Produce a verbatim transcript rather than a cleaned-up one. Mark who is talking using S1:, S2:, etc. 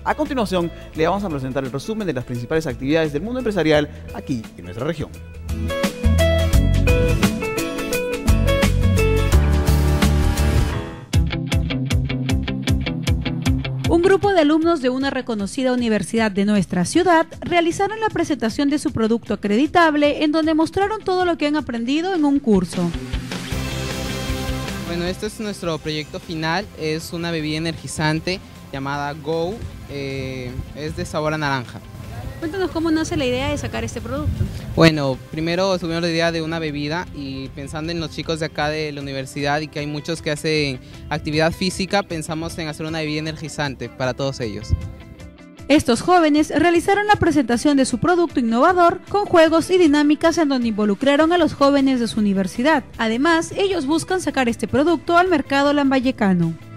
S1: A continuación, le vamos a presentar el resumen de las principales actividades del mundo empresarial aquí en nuestra región.
S2: Un grupo de alumnos de una reconocida universidad de nuestra ciudad realizaron la presentación de su producto acreditable, en donde mostraron todo lo que han aprendido en un curso.
S3: Bueno, este es nuestro proyecto final, es una bebida energizante llamada Go, eh, es de sabor a naranja.
S2: Cuéntanos cómo nace la idea de sacar este producto.
S3: Bueno, primero tuvimos la idea de una bebida y pensando en los chicos de acá de la universidad y que hay muchos que hacen actividad física, pensamos en hacer una bebida energizante para todos ellos.
S2: Estos jóvenes realizaron la presentación de su producto innovador con juegos y dinámicas en donde involucraron a los jóvenes de su universidad. Además, ellos buscan sacar este producto al mercado lambayecano.